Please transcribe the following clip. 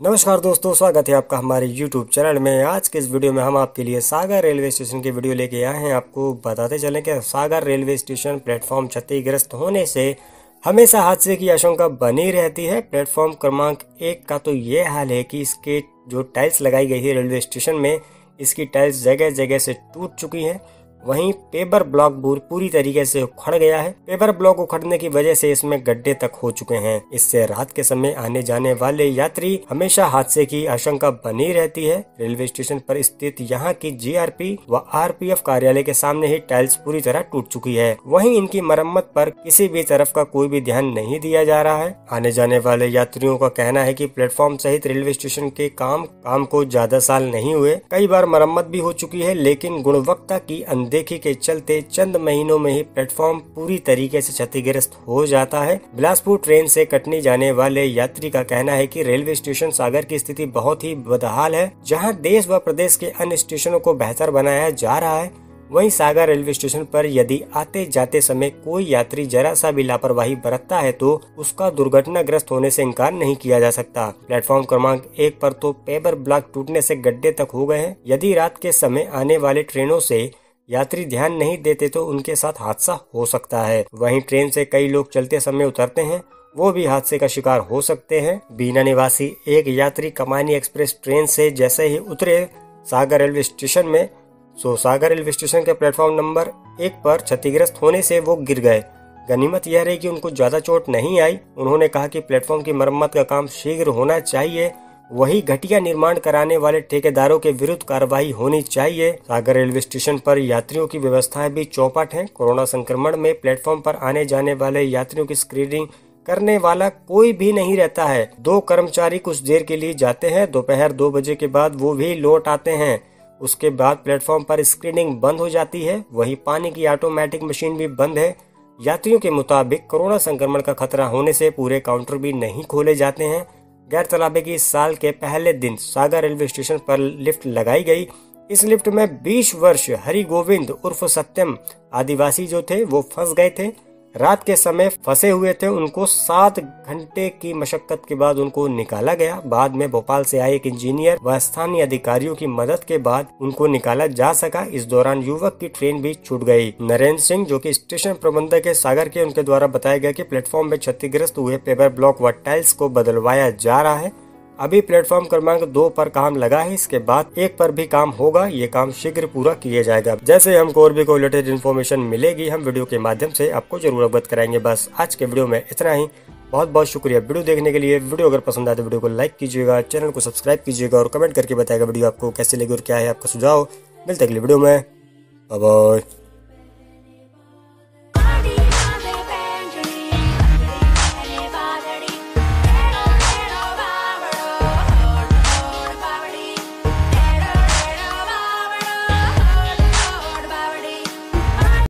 नमस्कार दोस्तों, स्वागत है आपका हमारे YouTube चैनल में। आज के इस वीडियो में हम आपके लिए सागर रेलवे स्टेशन की वीडियो लेके आए हैं। आपको बताते चलें कि सागर रेलवे स्टेशन प्लेटफॉर्म क्षतिग्रस्त होने से हमेशा हादसे की आशंका बनी रहती है। प्लेटफॉर्म क्रमांक 1 का तो ये हाल है कि इसके जो टाइल्स लगाई गई है रेलवे स्टेशन में, इसकी टाइल्स जगह जगह से टूट चुकी है। वहीं पेपर ब्लॉक पूरी तरीके से उखड़ गया है। पेपर ब्लॉक उखड़ने की वजह से इसमें गड्ढे तक हो चुके हैं। इससे रात के समय आने जाने वाले यात्री हमेशा हादसे की आशंका बनी रहती है। रेलवे स्टेशन पर स्थित यहाँ की जीआरपी व आरपीएफ कार्यालय के सामने ही टाइल्स पूरी तरह टूट चुकी है। वहीं इनकी मरम्मत पर किसी भी तरफ का कोई भी ध्यान नहीं दिया जा रहा है। आने जाने वाले यात्रियों का कहना है कि प्लेटफॉर्म सहित रेलवे स्टेशन के काम को ज्यादा साल नहीं हुए। कई बार मरम्मत भी हो चुकी है, लेकिन गुणवत्ता की देखी के चलते चंद महीनों में ही प्लेटफॉर्म पूरी तरीके से क्षतिग्रस्त हो जाता है। बिलासपुर ट्रेन से कटनी जाने वाले यात्री का कहना है कि रेलवे स्टेशन सागर की स्थिति बहुत ही बदहाल है। जहां देश व प्रदेश के अन्य स्टेशनों को बेहतर बनाया जा रहा है, वहीं सागर रेलवे स्टेशन पर यदि आते जाते समय कोई यात्री जरा सा भी लापरवाही बरतता है तो उसका दुर्घटनाग्रस्त होने से इनकार नहीं किया जा सकता। प्लेटफॉर्म क्रमांक 1 पर तो पेपर ब्लॉक टूटने से गड्ढे तक हो गए हैं। यदि रात के समय आने वाले ट्रेनों से यात्री ध्यान नहीं देते तो उनके साथ हादसा हो सकता है। वहीं ट्रेन से कई लोग चलते समय उतरते हैं, वो भी हादसे का शिकार हो सकते हैं। बीना निवासी एक यात्री कमानी एक्सप्रेस ट्रेन से जैसे ही उतरे सागर रेलवे स्टेशन में, सागर रेलवे स्टेशन के प्लेटफॉर्म नंबर 1 पर क्षतिग्रस्त होने से वो गिर गए। गनीमत यह रही कि उनको ज्यादा चोट नहीं आई। उन्होंने कहा कि प्लेटफॉर्म की मरम्मत का काम शीघ्र होना चाहिए। वही घटिया निर्माण कराने वाले ठेकेदारों के विरुद्ध कार्रवाई होनी चाहिए। सागर रेलवे स्टेशन पर यात्रियों की व्यवस्थाएं भी चौपट हैं। कोरोना संक्रमण में प्लेटफॉर्म पर आने जाने वाले यात्रियों की स्क्रीनिंग करने वाला कोई भी नहीं रहता है। 2 कर्मचारी कुछ देर के लिए जाते हैं, दोपहर 2 बजे के बाद वो भी लौट आते हैं। उसके बाद प्लेटफॉर्म पर स्क्रीनिंग बंद हो जाती है। वही पानी की ऑटोमेटिक मशीन भी बंद है। यात्रियों के मुताबिक कोरोना संक्रमण का खतरा होने से पूरे काउंटर भी नहीं खोले जाते हैं। गैरतलाबे की इस साल के पहले दिन सागर रेलवे स्टेशन पर लिफ्ट लगाई गई। इस लिफ्ट में 20 वर्ष हरि गोविंद उर्फ सत्यम आदिवासी जो थे वो फंस गए थे। रात के समय फंसे हुए थे। उनको 7 घंटे की मशक्कत के बाद उनको निकाला गया। बाद में भोपाल से आए एक इंजीनियर व स्थानीय अधिकारियों की मदद के बाद उनको निकाला जा सका। इस दौरान युवक की ट्रेन भी छूट गई। नरेंद्र सिंह जो कि स्टेशन प्रबंधक है सागर के, उनके द्वारा बताया गया कि प्लेटफॉर्म में क्षतिग्रस्त हुए पेपर ब्लॉक व टाइल्स को बदलवाया जा रहा है। अभी प्लेटफॉर्म क्रमांक 2 पर काम लगा है, इसके बाद 1 पर भी काम होगा। ये काम शीघ्र पूरा किया जाएगा। जैसे हमको और भी कोई लेटेस्ट इन्फॉर्मेशन मिलेगी, हम वीडियो के माध्यम से आपको जरूर अवगत कराएंगे। बस आज के वीडियो में इतना ही। बहुत बहुत शुक्रिया वीडियो देखने के लिए। वीडियो अगर पसंद आए तो वीडियो को लाइक कीजिएगा, चैनल को सब्सक्राइब कीजिएगा और कमेंट करके बताएगा वीडियो आपको कैसे लगी और क्या है आपका सुझाव। मिलते अगली वीडियो में। Bye bye.